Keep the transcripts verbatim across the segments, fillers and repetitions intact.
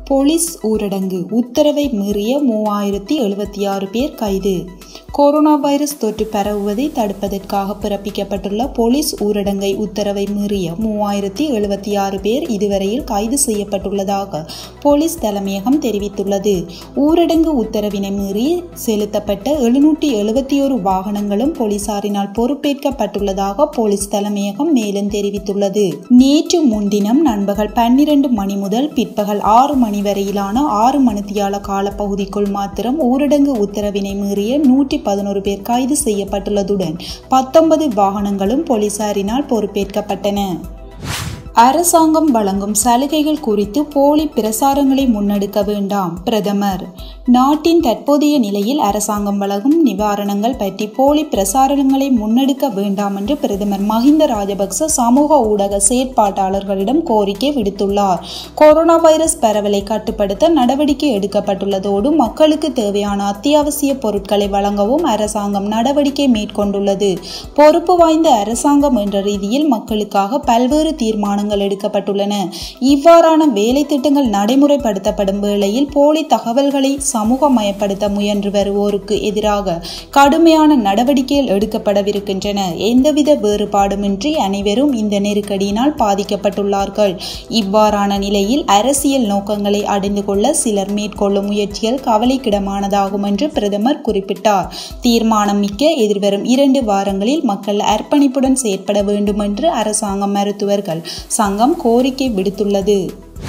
Police ஊரடங்கு உத்தரவை மீறிய மூவாயிரத்தி எழுபத்தி ஆறு பேர் கைது. கொரோனா வைரஸ் தொற்று பரவுவதை தடுப்பதற்காக பிறப்பிக்கப்பட்டுள்ள போலீஸ் ஊரடங்கை உத்தரவை மீறிய மூவாயிரத்தி எழுபத்தி ஆறு பேர் இதுவரையில் கைது செய்யப்பட்டுள்ளதாக போலீஸ் தலைமையகம் தெரிவித்துள்ளது. ஊரடங்கு உத்தரவினை மீறி செலுத்தப்பட்ட எழுநூற்றி எழுபத்தி ஒரு வாகனங்களும் போலீசாரினால் பொறுப்பேற்கப்பட்டுள்ளதாக போலீஸ் தலைமையகம் மேலும் தெரிவித்துள்ளது. நேற்று முன்தினம் நண்பகல் பன்னிரண்டு மணி முதல் பிற்பகல் ஆறு மணி வரையிலான ஆறு மணித்தியால காலப்பகுதிக்குள் மாத்திரம் ஊரடங்கு உத்தரவினை மீறிய நூற்றி பதினொரு பேர் கைது செய்யப்பட்டுள்ளதுடன் பத்தொன்பது வாகனங்களும் போலீசாரினால் பொறுப்பேற்கப்பட்டன. அரசாங்கம் வழங்கும் சலுகைகள் குறித்து போலி பிரசாரங்களை முன்னெடுக்க வேண்டாம். பிரதமர் நாட்டின் தற்போதைய நிலையில் அரசாங்கம் வழங்கும் நிவாரணங்கள் பற்றி போலி பிரசாரங்களை முன்னெடுக்க வேண்டாம் என்று பிரதமர் மஹிந்த ராஜபக்ச சமூக ஊடக செயற்பாட்டாளர்களிடம் கோரிக்கை விடுத்துள்ளார். கொரோனா வைரஸ் பரவலை கட்டுப்படுத்த நடவடிக்கை எடுக்கப்பட்டுள்ளதோடு மக்களுக்கு தேவையான அத்தியாவசிய பொருட்களை வழங்கவும் அரசாங்கம் நடவடிக்கை மேற்கொண்டுள்ளது. பொறுப்பு வாய்ந்த அரசாங்கம் என்ற ரீதியில் மக்களுக்காக பல்வேறு தீர்மானங்கள் எடுக்கப்பட்டுள்ளன. இவ்வாறான வேலை திட்டங்கள் நடைமுறைப்படுத்தப்படும் வேளையில் போலி தகவல்களை சமூகமயப்படுத்த முயன்று வருவோருக்கு எதிராக கடுமையான நடவடிக்கைகள் எடுக்கப்படவிருக்கின்றன. எந்தவித வேறுபாடுமின்றி அனைவரும் இந்த நெருக்கடியினால் பாதிக்கப்பட்டுள்ளார்கள். இவ்வாறான நிலையில் அரசியல் நோக்கங்களை அடைந்து கொள்ள சிலர் மேற்கொள்ளும் முயற்சிகள் கவலைக்கிடமானதாகும் என்று பிரதமர் குறிப்பிட்டார். தீர்மானம் மிக்க எதிர்வரும் இரண்டு வாரங்களில் மக்கள் அர்ப்பணிப்புடன் செயற்பட வேண்டும் என்று அரசாங்க மருத்துவர்கள் சங்கம் கோரிக்கை விடுத்துள்ளது.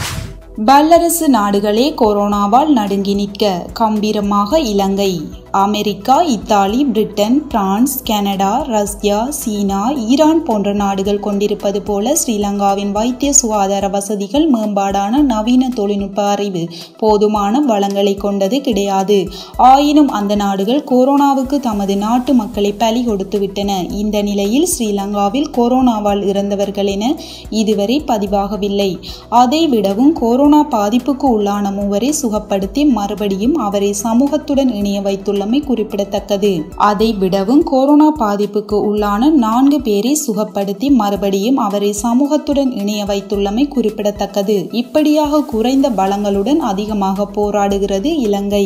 வல்லரசு நாடுகளே கொரோனாவால் நடுங்கி நிற்க கம்பீரமாக Ilangai. America, Italy, Britain, France, Canada, Russia, China, Iran போன்ற நாடுகள் கொண்டிருப்பது போல ஸ்ரீலங்காவின் வைத்திய சுகாதார வசதிகள் மேம்பாடான நவீன தொழில்நுட்ப அறிவு போதுமான வளங்களை கொண்டது கிடையாது. ஆயினும் அந்த நாடுகள் கொரோனாவுக்கு தமது நாட்டு மக்களை பலி கொடுத்து விட்டன. இந்த நிலையில் ஸ்ரீலங்காவில் கொரோனாவால் இறந்தவர்கள் என இதுவரை பதிவாகவில்லை. அதை விடவும் கொரோனா பாதிப்புக்கு உள்ளான மூவரை சுகப்படுத்தி மறுபடியும் அவரை சமூகத்துடன் இணைய வைத்துள்ள குறிப்பிடத்தக்கது. அதை விடவும் கொரோனா பாதிப்புக்கு உள்ளான நான்கு பேரை சுகப்படுத்தி மறுபடியும் அவரை சமூகத்துடன் இணைய வைத்துள்ளமை குறிப்பிடத்தக்கது. இப்படியாக குறைந்த பலங்களுடன் அதிகமாக போராடுகிறது இலங்கை.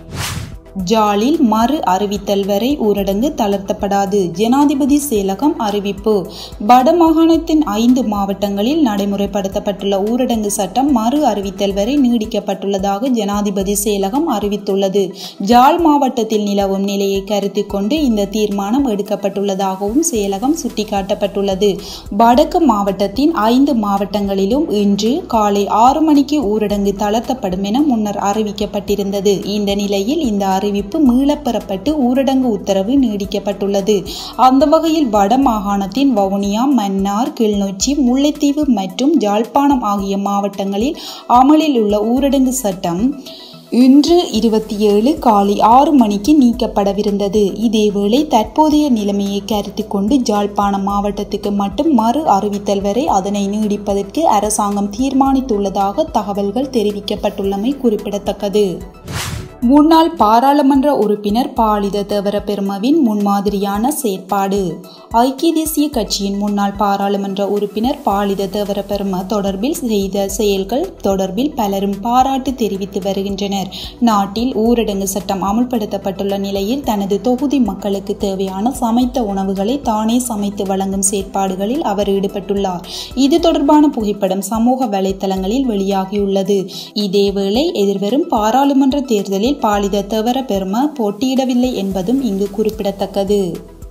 ஜாலில் மறு அறிவித்தல் வரை ஊரடங்கு தளர்த்தப்படாது. ஜனாதிபதி செயலகம் அறிவிப்பு. வடமாகாணத்தின் ஐந்து மாவட்டங்களில் நடைமுறைப்படுத்தப்பட்டுள்ள ஊரடங்கு சட்டம் மறு அறிவித்தல் வரை நீடிக்கப்பட்டுள்ளதாக ஜனாதிபதி செயலகம் அறிவித்துள்ளது. ஜாழ் மாவட்டத்தில் நிலவும் நிலையை கருத்தில் கொண்டு இந்த தீர்மானம் எடுக்கப்பட்டுள்ளதாகவும் செயலகம் சுட்டிக்காட்டப்பட்டுள்ளது. வடக்கு மாவட்டத்தின் ஐந்து மாவட்டங்களிலும் இன்று காலை ஆறு மணிக்கு ஊரடங்கு தளர்த்தப்படும் என முன்னர் அறிவிக்கப்பட்டிருந்தது. இந்த நிலையில் இந்த அறிவிப்பு மீளப்பெறப்பட்டு ஊரடங்கு உத்தரவு நீடிக்கப்பட்டுள்ளது. அந்த வகையில் வட மாகாணத்தின் வவுனியா, மன்னார், கிளிநொச்சி, முல்லைத்தீவு மற்றும் யாழ்ப்பாணம் ஆகிய மாவட்டங்களில் அமலில் உள்ள ஊரடங்கு சட்டம் இன்று இருபத்தி ஏழு காலை ஆறு மணிக்கு நீக்கப்படவிருந்தது. இதேவேளை தற்போதைய நிலைமையை கருத்தில் கொண்டு யாழ்ப்பாணம் மாவட்டத்துக்கு மட்டும் மறு அறிவித்தல் வரை அதனை நீடிப்பதற்கு அரசாங்கம் தீர்மானித்துள்ளதாக தகவல்கள் தெரிவிக்கப்பட்டுள்ளமை குறிப்பிடத்தக்கது. முன்னாள் பாராளுமன்ற உறுப்பினர் பாலித தேவரபெருமவின் முன்மாதிரியான செயற்பாடு. ஐக்கிய தேசிய கட்சியின் முன்னாள் பாராளுமன்ற உறுப்பினர் பாலித தேவரபெரும தொடர்பில் செய்த செயல்கள் தொடர்பில் பலரும் பாராட்டு தெரிவித்து வருகின்றனர். நாட்டில் ஊரடங்கு சட்டம் அமுல்படுத்தப்பட்டுள்ள நிலையில் தனது தொகுதி மக்களுக்கு தேவையான சமைத்த உணவுகளை தானே சமைத்து வழங்கும் செயற்பாடுகளில் அவர் ஈடுபட்டுள்ளார். இது தொடர்பான புகைப்படம் சமூக வலைதளங்களில் வெளியாகியுள்ளது. இதேவேளை எதிர்வரும் பாராளுமன்ற தேர்தலில் பாலித தேவரபெரும போட்டியிடவில்லை என்பதும் இங்கு குறிப்பிடத்தக்கது.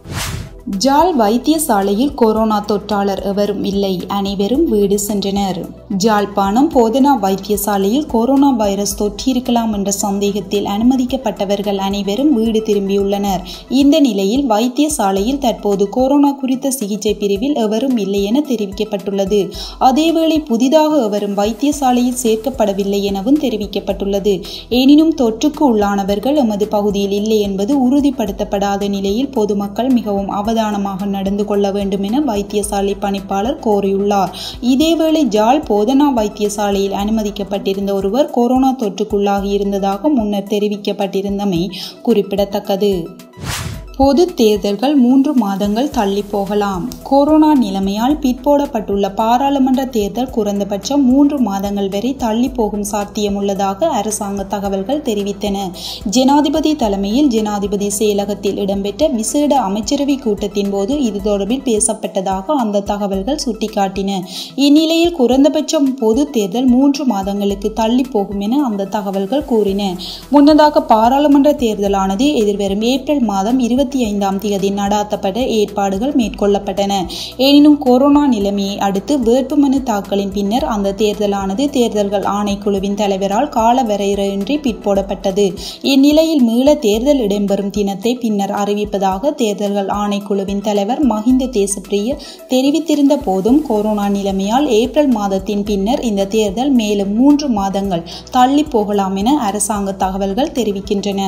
ஜாழ் வைத்தியசாலையில் கொரோனா தொற்றாளர் எவரும் இல்லை, அனைவரும் வீடு சென்றனர். ஜாழ்ப்பாணம் போதனா வைத்தியசாலையில் கொரோனா வைரஸ் தொற்றிருக்கலாம் என்ற சந்தேகத்தில் அனுமதிக்கப்பட்டவர்கள் அனைவரும் வீடு திரும்பியுள்ளனர். இந்த நிலையில் வைத்தியசாலையில் தற்போது கொரோனா குறித்த சிகிச்சை பிரிவில் எவரும் இல்லை என தெரிவிக்கப்பட்டுள்ளது. அதேவேளை புதிதாக எவரும் வைத்தியசாலையில் சேர்க்கப்படவில்லை எனவும் தெரிவிக்கப்பட்டுள்ளது. எனினும் தொற்றுக்கு உள்ளானவர்கள் எமது பகுதியில் இல்லை என்பது உறுதிப்படுத்தப்படாத நிலையில் பொதுமக்கள் மிகவும் அவதானமாக நடந்து கொள்ள வேண்டும் என வைத்தியசாலை பணிப்பாளர் கோரியுள்ளார். இதேவேளை ஜாழ் போதனா வைத்தியசாலையில் அனுமதிக்கப்பட்டிருந்த ஒருவர் கொரோனா தொற்றுக்குள்ளாகி இருந்ததாக முன்னர் தெரிவிக்கப்பட்டிருந்தமை குறிப்பிடத்தக்கது. பொது தேர்தல்கள் மூன்று மாதங்கள் தள்ளி போகலாம். கொரோனா நிலைமையால் பிற்போடப்பட்டுள்ள பாராளுமன்ற தேர்தல் குறைந்தபட்சம் மூன்று மாதங்கள் வரை தள்ளி போகும் சாத்தியமுள்ளதாக அரசாங்க தகவல்கள் தெரிவித்தன. ஜனாதிபதி தலைமையில் ஜனாதிபதி செயலகத்தில் இடம்பெற்ற விசேட அமைச்சரவை கூட்டத்தின் போது இது தொடர்பில் பேசப்பட்டதாக அந்த தகவல்கள் சுட்டிக்காட்டின. இந்நிலையில் குறைந்தபட்சம் பொது தேர்தல் மூன்று மாதங்களுக்கு தள்ளி போகும் என அந்த தகவல்கள் கூறின. முன்னதாக பாராளுமன்ற தேர்தலானது எதிர்வரும் ஏப்ரல் மாதம் இருபத்தி ஐந்தாம் தேதி நடாத்தப்பட ஏற்பாடுகள் மேற்கொள்ளப்பட்டன. எனினும் கொரோனா நிலைமையை அடுத்து வேட்புமனு தாக்கலின் பின்னர் அந்த தேர்தலானது தேர்தல்கள் ஆணைக்குழுவின் தலைவரால் கால வரையறையின்றி பிற்போடப்பட்டது. இந்நிலையில் மீள தேர்தல் இடம்பெறும் தினத்தை பின்னர் அறிவிப்பதாக தேர்தல்கள் ஆணைக்குழுவின் தலைவர் மஹிந்த தேசப்பிரிய தெரிவித்திருந்த போதும் கொரோனா நிலைமையால் ஏப்ரல் மாதத்தின் பின்னர் இந்த தேர்தல் மேலும் மூன்று மாதங்கள் தள்ளி போகலாம் என அரசாங்க தகவல்கள் தெரிவிக்கின்றன.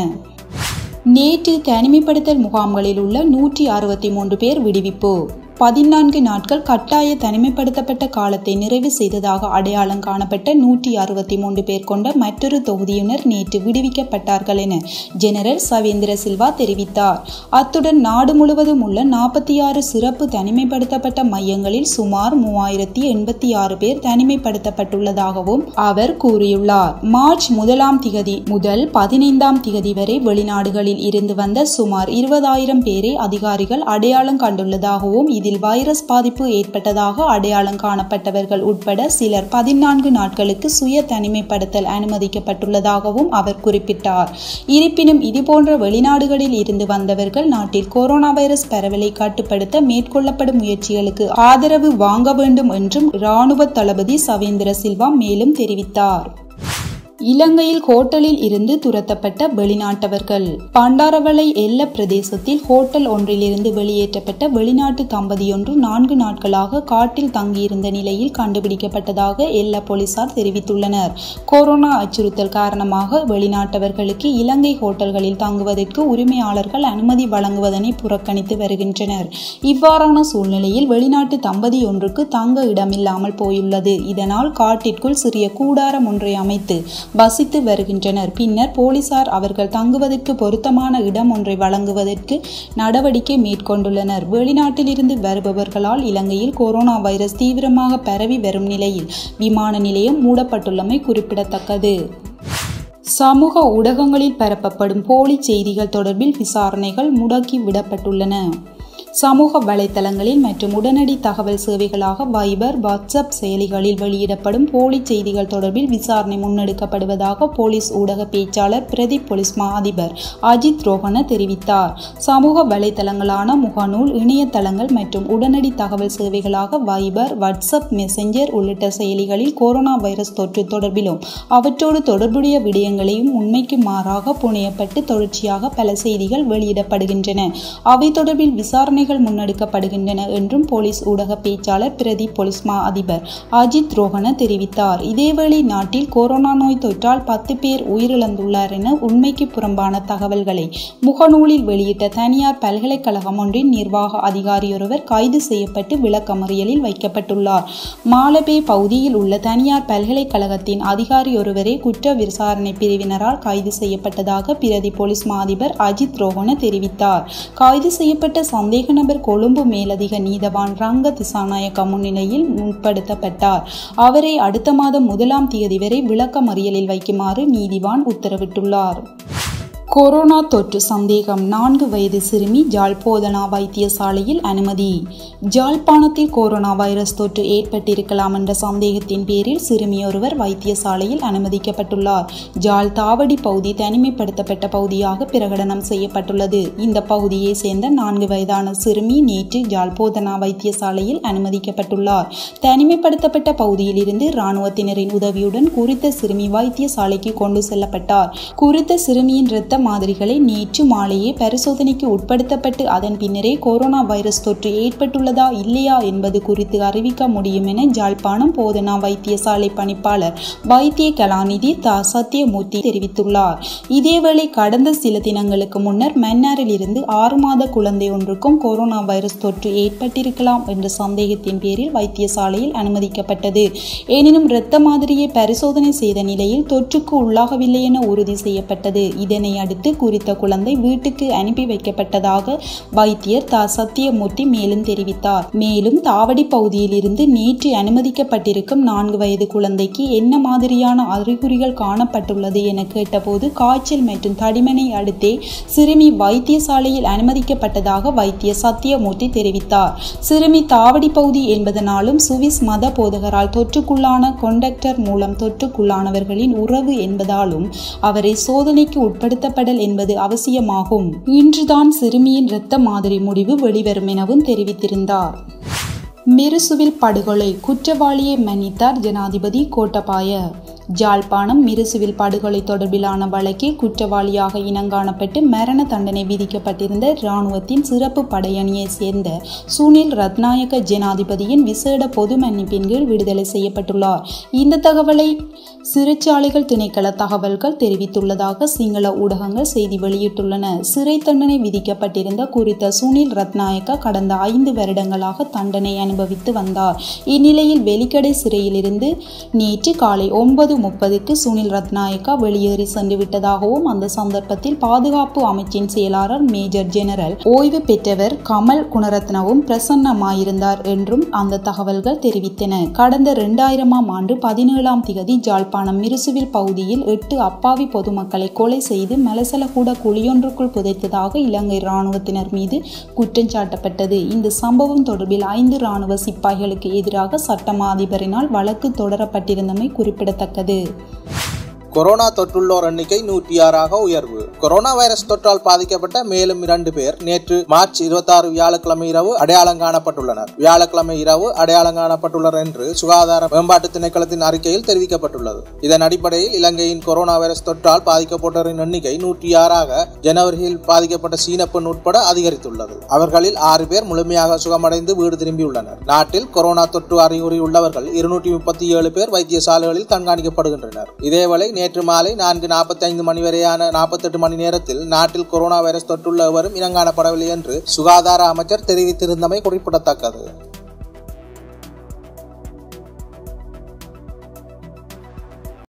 நேற்று தனிமைப்படுத்தல் முகாம்களில் உள்ள நூற்றி அறுபத்தி மூன்று பேர் விடுவிப்பு. பதினான்கு நாட்கள் கட்டாய தனிமைப்படுத்தப்பட்ட காலத்தை நிறைவு செய்ததாக அடையாளம் காணப்பட்ட நூற்றி அறுபத்தி மூன்று பேர் கொண்ட மற்றொரு தொகுதியினர் நேற்று விடுவிக்கப்பட்டார்கள் என ஜெனரல் சவேந்திர சில்வா தெரிவித்தார். அத்துடன் நாடு முழுவதும் உள்ள நாற்பத்தி ஆறு சிறப்பு தனிமைப்படுத்தப்பட்ட மையங்களில் சுமார் மூவாயிரத்தி எண்பத்தி ஆறு பேர் தனிமைப்படுத்தப்பட்டுள்ளதாகவும் அவர் கூறியுள்ளார். மார்ச் முதலாம் திகதி முதல் பதினைந்தாம் திகதி வரை வெளிநாடுகளில் இருந்து வந்த சுமார் இருபதாயிரம் பேரை அதிகாரிகள் அடையாளம் கண்டுள்ளதாகவும் இதில் வைரஸ் பாதிப்பு ஏற்பட்டதாக அடையாளம் காணப்பட்டவர்கள் உட்பட சிலர் பதினான்கு நாட்களுக்கு சுய தனிமைப்படுத்தல் அனுமதிக்கப்பட்டுள்ளதாகவும் அவர் குறிப்பிட்டார். இருப்பினும் இதுபோன்ற வெளிநாடுகளில் இருந்து வந்தவர்கள் நாட்டில் கொரோனா வைரஸ் பரவலை கட்டுப்படுத்த மேற்கொள்ளப்படும் முயற்சிகளுக்கு ஆதரவு வாங்க வேண்டும் என்றும் இராணுவ தளபதி சவேந்திர சில்வா மேலும் தெரிவித்தார். இலங்கையில் ஹோட்டலில் இருந்து துரத்தப்பட்ட வெளிநாட்டவர்கள். பண்டாரவளை எல்ல பிரதேசத்தில் ஹோட்டல் ஒன்றிலிருந்து வெளியேற்றப்பட்ட வெளிநாட்டு தம்பதியொன்று நான்கு நாட்களாக காட்டில் தங்கியிருந்த நிலையில் கண்டுபிடிக்கப்பட்டதாக எல்ல போலீசார் தெரிவித்துள்ளனர். கொரோனா அச்சுறுத்தல் காரணமாக வெளிநாட்டவர்களுக்கு இலங்கை ஹோட்டல்களில் தங்குவதற்கு உரிமையாளர்கள் அனுமதி வழங்குவதனை புறக்கணித்து வருகின்றனர். இவ்வாறான சூழ்நிலையில் வெளிநாட்டு தம்பதி ஒன்றுக்கு தங்க இடமில்லாமல் போயுள்ளது. இதனால் காட்டிற்குள் சிறிய கூடாரம் ஒன்றை அமைத்து வசித்து வருகின்றனர். பின்னர் போலீசார் அவர்கள் தங்குவதற்கு பொருத்தமான இடம் ஒன்றை வழங்குவதற்கு நடவடிக்கை மேற்கொண்டுள்ளனர். வெளிநாட்டிலிருந்து வருபவர்களால் இலங்கையில் கொரோனா வைரஸ் தீவிரமாக பரவி வரும் நிலையில் விமான நிலையம் மூடப்பட்டுள்ளமை குறிப்பிடத்தக்கது. சமூக ஊடகங்களில் பரப்பப்படும் போலி செய்திகள் தொடர்பில் விசாரணைகள் முடக்கி விடப்பட்டுள்ளன. சமூக வலைத்தளங்களில் மற்றும் உடனடி தகவல் சேவைகளாக வைபர், வாட்ஸ்அப் செயலிகளில் வெளியிடப்படும் போலி செய்திகள் தொடர்பில் விசாரணை முன்னெடுக்கப்படுவதாக போலீஸ் ஊடக பேச்சாளர் பிரதி போலீஸ் மா அதிபர் அஜித் ரோஹன தெரிவித்தார். சமூக வலைத்தளங்களான முகநூல், இணையதளங்கள் மற்றும் உடனடி தகவல் சேவைகளாக வைபர், வாட்ஸ்அப், மெசஞ்சர் உள்ளிட்ட செயலிகளில் கொரோனா வைரஸ் தொற்று தொடர்பிலும் அவற்றோடு தொடர்புடைய விடயங்களையும் உண்மைக்கு மாறாக புனையப்பட்டு தொடர்ச்சியாக பல செய்திகள் வெளியிடப்படுகின்றன. அவை தொடர்பில் விசாரணை முன்னெடுக்கப்படுகின்றன என்றும் போலீஸ் ஊடக பேச்சாளர் பிரதி போலீஸ் மா அதிபர் அஜித் ரோஹன தெரிவித்தார். இதேவேளை நாட்டில் கொரோனா நோய் தொற்றால் பத்து பேர் உயிரிழந்துள்ளார் என உண்மைக்கு புறம்பான தகவல்களை முகநூலில் வெளியிட்ட தனியார் பல்கலைக்கழகம் ஒன்றின் நிர்வாக அதிகாரியொருவர் கைது செய்யப்பட்டு விளக்கமறியலில் வைக்கப்பட்டுள்ளார். மாலபே பகுதியில் உள்ள தனியார் பல்கலைக்கழகத்தின் அதிகாரியொருவரே குற்ற விசாரணை பிரிவினரால் கைது செய்யப்பட்டதாக பிரதி போலீஸ் மா அதிபர் அஜித் ரோஹன தெரிவித்தார். கைது செய்யப்பட்ட சந்தேக நபர் கொழும்பு மேலதிக நீதவான் ரங்க திசாநாயக்க முன்னிலையில் முற்படுத்தப்பட்டார். அவரை அடுத்த மாதம் முதலாம் தேதி வரை விளக்கமறியலில் வைக்குமாறு நீதிவான் உத்தரவிட்டுள்ளார். கொரோனா தொற்று சந்தேகம். நான்கு வயது சிறுமி ஜாழ் போதனா வைத்தியசாலையில் அனுமதி. ஜாழ்ப்பாணத்தில் கொரோனா வைரஸ் தொற்று ஏற்பட்டிருக்கலாம் என்ற சந்தேகத்தின் பேரில் சிறுமியொருவர் வைத்தியசாலையில் அனுமதிக்கப்பட்டுள்ளார். ஜாழ் தாவடி பகுதி தனிமைப்படுத்தப்பட்ட பகுதியாக பிரகடனம் செய்யப்பட்டுள்ளது. இந்த பகுதியை சேர்ந்த நான்கு வயதான சிறுமி நேற்று ஜாழ் போதனா வைத்தியசாலையில் அனுமதிக்கப்பட்டுள்ளார். தனிமைப்படுத்தப்பட்ட பகுதியில் இருந்து இராணுவத்தினரின் உதவியுடன் குறித்த சிறுமி வைத்தியசாலைக்கு கொண்டு செல்லப்பட்டார். குறித்த சிறுமியின் இரத்த மாதிரிகளை நேற்று மாலையே பரிசோதனைக்கு உட்படுத்தப்பட்டு அதன் பின்னரே கொரோனா வைரஸ் தொற்று ஏற்பட்டுள்ளதா இல்லையா என்பது குறித்து அறிவிக்க முடியும் என ஜாழ்ப்பாணம் போதனா வைத்தியசாலை பணிப்பாளர் வைத்திய கலாநிதி த சத்தியமூர்த்தி தெரிவித்துள்ளார். இதேவேளை கடந்த சில தினங்களுக்கு முன்னர் மன்னாரில் இருந்து ஆறு மாத குழந்தை ஒன்றுக்கும் கொரோனா வைரஸ் தொற்று ஏற்பட்டிருக்கலாம் என்ற சந்தேகத்தின் பேரில் வைத்தியசாலையில் அனுமதிக்கப்பட்டது. எனினும் இரத்த மாதிரியை பரிசோதனை செய்த நிலையில் தொற்றுக்கு உள்ளாகவில்லை என உறுதி செய்யப்பட்டது. இதனை அடுத்து குறித்த குழந்தை வீட்டுக்கு அனுப்பி வைக்கப்பட்டதாக வைத்தியர் த சத்தியமூர்த்தி மேலும் தெரிவித்தார். மேலும் தாவடி பகுதியில் இருந்து நேற்று அனுமதிக்கப்பட்டிருக்கும் நான்கு வயது குழந்தைக்கு என்ன மாதிரியான அறிகுறிகள் காணப்பட்டுள்ளது என கேட்டபோது காய்ச்சல் மற்றும் தடிமனை அடுத்தே சிறுமி வைத்தியசாலையில் அனுமதிக்கப்பட்டதாக வைத்தியர் சத்தியமூர்த்தி தெரிவித்தார். சிறுமி தாவடி பகுதி என்பதனாலும் சுவிஸ் மத போதகரால் தொற்றுக்குள்ளான கொண்டக்டர் மூலம் தொற்றுக்குள்ளானவர்களின் உறவு என்பதாலும் அவரை சோதனைக்கு உட்படுத்தப்படல் என்பது அவசியமாகும். இன்றுதான் சிறுமியின் இரத்த மாதிரி முடிவு வெளிவரும் எனவும் தெரிவித்திருந்தார். மிருசுவில் படுகொலை குற்றவாளியை மன்னித்தார் ஜனாதிபதி கோட்டபாய. ஜாழ்ப்பாணம் மிருசுவில் படுகொலை தொடர்பிலான வழக்கில் குற்றவாளியாக இனங்காணப்பட்டு மரண தண்டனை விதிக்கப்பட்டிருந்த இராணுவத்தின் சிறப்பு படையணியை சேர்ந்த சுனில் ரத்நாயக்க ஜனாதிபதியின் விசேட பொது மன்னிப்பின் கீழ் விடுதலை செய்யப்பட்டுள்ளார். இந்த தகவலை சிறைச்சாலைகள் திணைக்கள தகவல்கள் தெரிவித்துள்ளதாக சிங்கள ஊடகங்கள் செய்தி வெளியிட்டுள்ளன. சிறை தண்டனை விதிக்கப்பட்டிருந்த குறித்த சுனில் ரத்நாயக்க கடந்த ஐந்து வருடங்களாக தண்டனை அனுபவித்து வந்தார். இந்நிலையில் வெலிக்கடை சிறையிலிருந்து நேற்று காலை ஒன்பது முப்பதுக்கு சுனில் ரத்நாயக்கா வெளியேறி சென்று விட்டதாகவும் அந்த சந்தர்ப்பத்தில் பாதுகாப்பு அமைச்சின் செயலாளர் மேஜர் ஜெனரல் ஓய்வு பெற்றவர் கமல் குணரத்னவும் பிரசன்னமாயிருந்தார் என்றும் அந்த தகவல்கள் தெரிவித்தன. கடந்த இரண்டாயிரமாம் ஆண்டு பதினேழாம் திகதி ஜாழ்ப்பாணம் மிருசுவில் பகுதியில் எட்டு அப்பாவி பொதுமக்களை கொலை செய்து மலசலகூட குழியொன்றுக்குள் புதைத்ததாக இலங்கை இராணுவத்தினர் மீது குற்றம் சாட்டப்பட்டது. இந்த சம்பவம் தொடர்பில் ஐந்து இராணுவ சிப்பாய்களுக்கு எதிராக சட்டமா அதிபரினால் வழக்கு தொடரப்பட்டிருந்தமை குறிப்பிடத்தக்கது. கொரோனா தொற்றுள்ளோர் எண்ணிக்கை நூற்றி ஆறாக உயர்வு. கொரோனா வைரஸ் தொற்றால் பாதிக்கப்பட்ட மேலும் இரண்டு பேர் நேற்று மார்ச் இருபத்தி ஆறு வியாழக்கிழமை இரவு அடையாளம் காணப்பட்டுள்ளனர். வியாழக்கிழமை இரவு அடையாளம் காணப்பட்டுள்ளனர் என்று சுகாதார மேம்பாட்டு திணைக்களத்தின் அறிக்கையில் தெரிவிக்கப்பட்டுள்ளது. இதன் அடிப்படையில் இலங்கையின் கொரோனா வைரஸ் தொற்றால் பாதிக்கப்பட்டோரின் எண்ணிக்கை நூற்றி ஆறாக ஜனவரியில் பாதிக்கப்பட்ட சீன பெண் உட்பட அதிகரித்துள்ளது. அவர்களில் ஆறு பேர் முழுமையாக சுகமடைந்து வீடு திரும்பியுள்ளனர். நாட்டில் கொரோனா தொற்று அறிகுறி உள்ளவர்கள் இருநூற்றி முப்பத்தி ஏழு பேர் வைத்தியசாலைகளில் கண்காணிக்கப்படுகின்றனர். இதேவேளை நேற்று மாலை நான்கு நாற்பத்தி ஐந்து மணி வரையான நாற்பத்தி எட்டு மணி நேரத்தில் நாட்டில் கொரோனா வைரஸ் தொற்றுள்ள எவரும் இனங்காணப்படவில்லை என்று சுகாதார அமைச்சர் தெரிவித்திருந்தமை குறிப்பிடத்தக்கது.